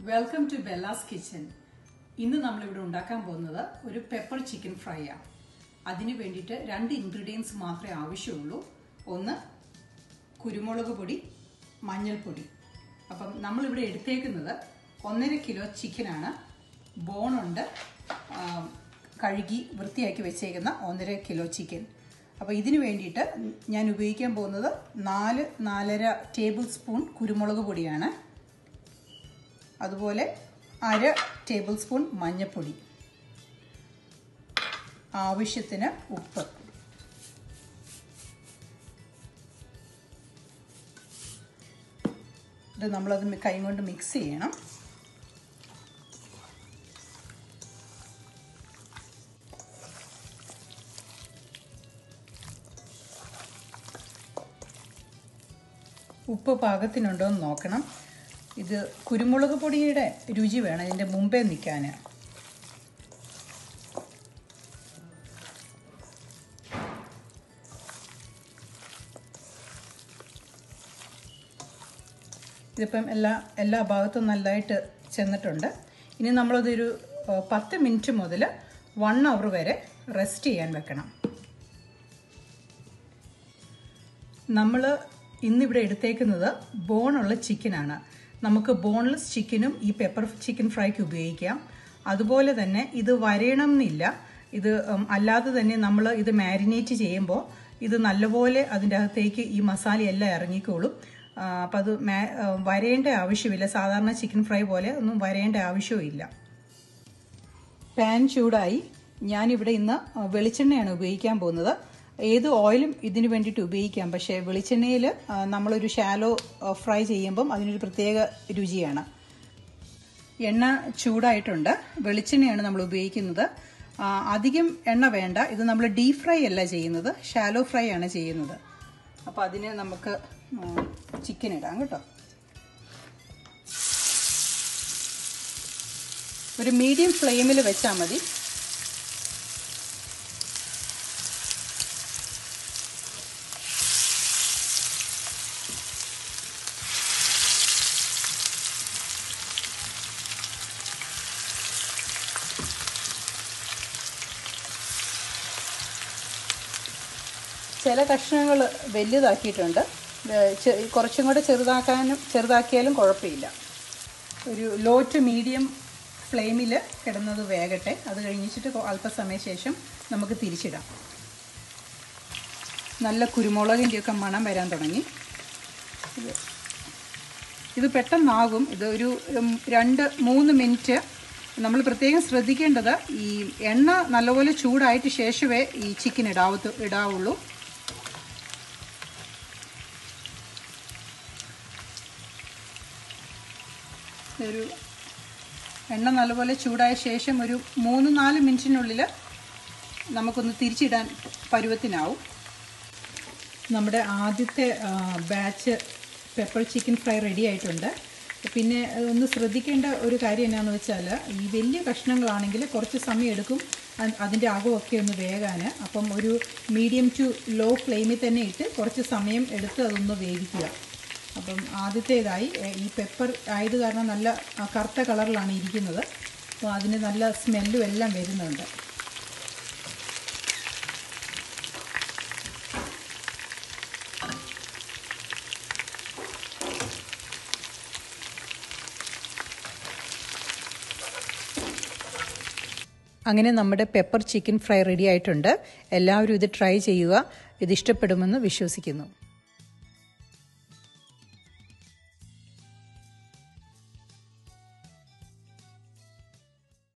Welcome to Bella's kitchen. ഇന്ന് നമ്മളിവിടെ ഉണ്ടാക്കാൻ പോകുന്നത് ഒരു പെപ്പർ ചിക്കൻ ഫ്രൈ ആണ്. അതിന് വേണ്ടിയിട്ട് 2 ഇൻഗ്രീഡിയൻസ് മാത്രമേ ആവശ്യമുള്ളൂ. ഒന്ന് കുരുമുളക് പൊടി, മഞ്ഞൾപ്പൊടി. അപ്പം നമ്മളിവിടെ എടുത്തേക്കുന്നത് 1.5 കിലോ ചിക്കനാണ്. ബോണുണ്ട്, കഴുകി വൃത്തിയാക്കി വെച്ചേക്കുന്ന 1.5 കിലോ ചിക്കൻ. അപ്പോൾ ഇതിന് വേണ്ടിയിട്ട് ഞാൻ ഉപയോഗിക്കാൻ പോകുന്നത് 4-4.5 ടേബിൾ സ്പൂൺ കുരുമുളക് പൊടിയാണ്. അതുപോലെ 1/2 ടേബിൾ സ്പൂൺ മഞ്ഞൾപ്പൊടി, ആവശ്യത്തിന് ഉപ്പ്. ഇത് നമ്മളത് കൈ കൊണ്ട് മിക്സ് ചെയ്യണം. ഉപ്പ് പാകത്തിനുണ്ടോ എന്ന് നോക്കണം. ഇത് കുരുമുളക് പൊടിയുടെ രുചി വേണം ഇതിൻ്റെ മുമ്പേ നിൽക്കാൻ. ഇതിപ്പം എല്ലാ ഭാഗത്തും നല്ലതായിട്ട് ചെന്നിട്ടുണ്ട്. ഇനി നമ്മളതൊരു 10 മിനിറ്റ് മുതൽ 1 അവർ വരെ റെസ്റ്റ് ചെയ്യാൻ വെക്കണം. നമ്മൾ ഇന്നിവിടെ എടുത്തേക്കുന്നത് ബോണുള്ള ചിക്കനാണ്. നമുക്ക് ബോൺലെസ് ചിക്കനും ഈ പെപ്പർ ചിക്കൻ ഫ്രൈക്ക് ഉപയോഗിക്കാം. അതുപോലെ തന്നെ ഇത് വരയണം എന്നില്ല. ഇത് അല്ലാതെ തന്നെ നമ്മൾ ഇത് മാരിനേറ്റ് ചെയ്യുമ്പോൾ ഇത് നല്ലപോലെ അതിൻ്റെ അകത്തേക്ക് ഈ മസാലയെല്ലാം ഇറങ്ങിക്കോളും. അപ്പം അത് വരയേണ്ട ആവശ്യമില്ല. സാധാരണ ചിക്കൻ ഫ്രൈ പോലെ ഒന്നും വരയേണ്ട ആവശ്യമില്ല. പാൻ ചൂടായി. ഞാനിവിടെ ഇന്ന് വെളിച്ചെണ്ണയാണ് ഉപയോഗിക്കാൻ പോകുന്നത്. ഏത് ഓയിലും ഇതിന് വേണ്ടിയിട്ട് ഉപയോഗിക്കാം. പക്ഷേ വെളിച്ചെണ്ണയിൽ നമ്മളൊരു ഷാലോ ഫ്രൈ ചെയ്യുമ്പം അതിനൊരു പ്രത്യേക രുചിയാണ്. എണ്ണ ചൂടായിട്ടുണ്ട്. വെളിച്ചെണ്ണയാണ് നമ്മൾ ഉപയോഗിക്കുന്നത്. അധികം എണ്ണ വേണ്ട. ഇത് നമ്മൾ ഡീപ് ഫ്രൈ അല്ല ചെയ്യുന്നത്, ഷാലോ ഫ്രൈ ആണ് ചെയ്യുന്നത്. അപ്പോൾ അതിന് നമുക്ക് ചിക്കൻ ഇടാം കേട്ടോ. ഒരു മീഡിയം ഫ്ലെയിമിൽ വെച്ചാൽ മതി. ചില കഷ്ണങ്ങൾ വലുതാക്കിയിട്ടുണ്ട്. കുറച്ചും കൂടെ ചെറുതാക്കിയാലും കുഴപ്പമില്ല. ഒരു ലോ ടു മീഡിയം ഫ്ലെയിമിൽ കിടന്നത് വേകട്ടെ. അത് കഴിഞ്ഞിട്ട് അല്പസമയ ശേഷം നമുക്ക് തിരിച്ചിടാം. നല്ല കുരുമുളകിൻ്റെയൊക്കെ മണം വരാൻ തുടങ്ങി. ഇത് പെട്ടെന്നാകും. ഇത് ഒരു 2-3 മിനിറ്റ് നമ്മൾ പ്രത്യേകം ശ്രദ്ധിക്കേണ്ടത് ഈ എണ്ണ നല്ലപോലെ ചൂടായിട്ട് ശേഷമേ ഈ ചിക്കൻ ഇടാവുള്ളൂ. ഒരു എണ്ണ നല്ലപോലെ ചൂടായ ശേഷം ഒരു 3-4 മിനിറ്റിനുള്ളിൽ നമുക്കൊന്ന് തിരിച്ചിടാൻ പരുവത്തിനാവും. നമ്മുടെ ആദ്യത്തെ batch pepper chicken fry ready ആയിട്ടുണ്ട്. പിന്നെ ഒന്ന് ശ്രദ്ധിക്കേണ്ട ഒരു കാര്യം എന്നാന്ന് വെച്ചാൽ ഈ വലിയ കഷ്ണങ്ങളാണെങ്കിൽ കുറച്ച് സമയം എടുക്കും അതിൻ്റെ അകമൊക്കെ ഒന്ന് വേകാൻ. അപ്പം ഒരു മീഡിയം ടു ലോ ഫ്ലെയിമിൽ തന്നെ ഇട്ട് കുറച്ച് സമയം എടുത്ത് അതൊന്ന് വേവിക്കുക. അപ്പം ആദ്യത്തേതായി ഈ പെപ്പർ ആയത് കാരണം നല്ല കറുത്ത കളറിലാണ് ഇരിക്കുന്നത്. അപ്പോൾ അതിന് നല്ല സ്മെല്ലും എല്ലാം വരുന്നുണ്ട്. അങ്ങനെ നമ്മുടെ പെപ്പർ ചിക്കൻ ഫ്രൈ റെഡി ആയിട്ടുണ്ട്. എല്ലാവരും ഇത് ട്രൈ ചെയ്യുക. ഇത് ഇഷ്ടപ്പെടുമെന്ന് വിശ്വസിക്കുന്നു.